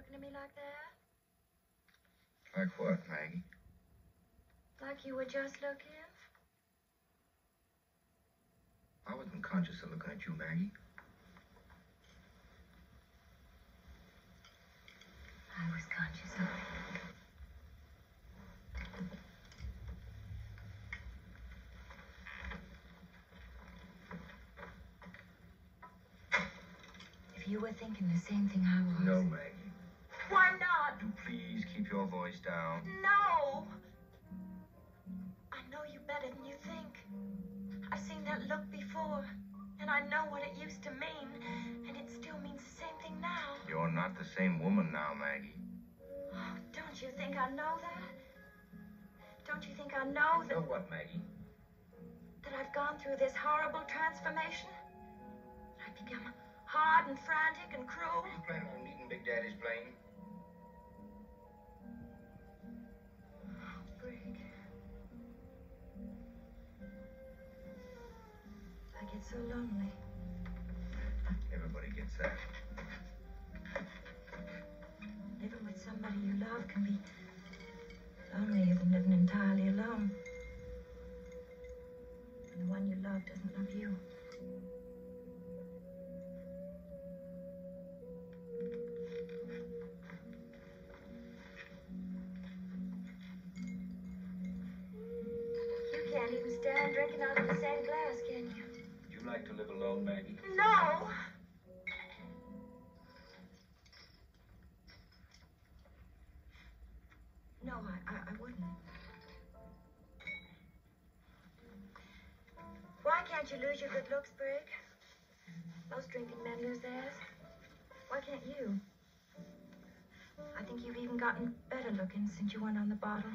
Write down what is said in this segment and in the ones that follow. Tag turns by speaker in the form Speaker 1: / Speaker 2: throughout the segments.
Speaker 1: looking at me like that?
Speaker 2: Like what, Maggie?
Speaker 1: Like you were just looking?
Speaker 2: I wasn't conscious of looking at you, Maggie.
Speaker 1: I was conscious of it. If you were thinking the same thing I was...
Speaker 2: No, Maggie.
Speaker 1: Why not?
Speaker 2: Do please keep your voice down.
Speaker 1: No! I know you better than you think. I've seen that look before, and I know what it used to mean, and it still means the same thing now.
Speaker 2: You're not the same woman now, Maggie.
Speaker 1: Oh, don't you think I know that? Don't you think I know that...
Speaker 2: Know what, Maggie?
Speaker 1: That I've gone through this horrible transformation? I've become hard and frantic and cruel.
Speaker 2: Are you planning on meeting Big Daddy's plane?
Speaker 1: Brig. I get so lonely.
Speaker 2: Everybody gets that.
Speaker 1: Living with somebody you love can be lonelier than living entirely alone. And the one you love doesn't love you. You can't even stand drinking out of the same glass, can you?
Speaker 2: Would you like to live alone, Maggie?
Speaker 1: No! No, I wouldn't. Why can't you lose your good looks, Brig? Most drinking men lose theirs. Why can't you? I think you've even gotten better looking since you went on the bottle.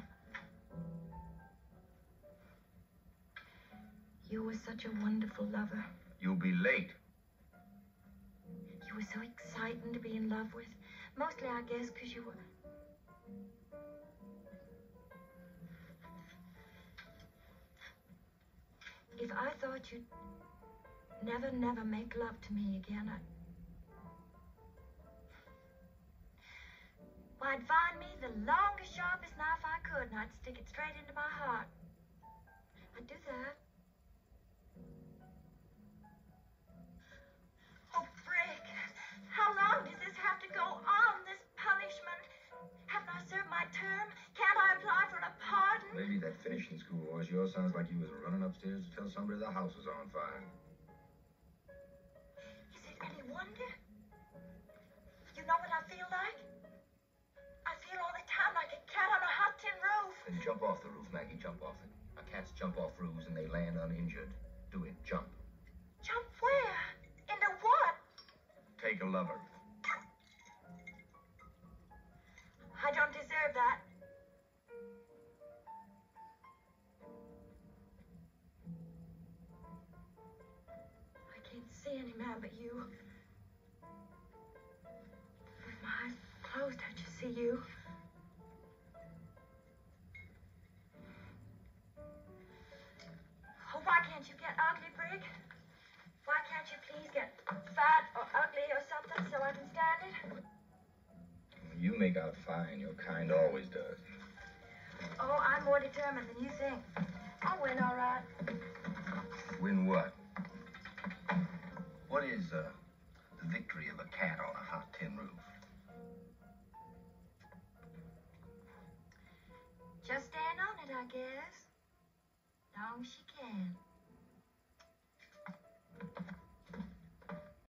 Speaker 1: You were such a wonderful lover.
Speaker 2: You'll be late.
Speaker 1: You were so exciting to be in love with. Mostly, I guess, because you were... If I thought you'd never make love to me again, well, I'd find me the longest, sharpest knife I could, and I'd stick it straight into my heart. I'd do that. Oh, Brig, how long does this have to go on, this punishment? Haven't I served my term? Can't I apply for a pardon?
Speaker 2: Lady, that finishing school of yours sounds like you was running upstairs to tell somebody the house was on fire.
Speaker 1: Is it any wonder? You know what I feel like? I feel all the time like a cat on a hot tin roof.
Speaker 2: Then jump off the roof, Maggie, jump off it. Cats jump off roofs and they land uninjured. Do it, jump.
Speaker 1: Jump where? Into what?
Speaker 2: Take a lover.
Speaker 1: I don't deserve that. I can't see any man but you. With my eyes closed, I just see you. Oh, why can't you get ugly, Brig? Why can't you please get fat or ugly or something so I can stand it?
Speaker 2: You make out fine. Your kind always does.
Speaker 1: Oh, I'm more determined than you think. I'll win, all right.
Speaker 2: Win what? What is the victory of a cat on a hot tin roof?
Speaker 1: Just stand on it, I guess. Long as she can.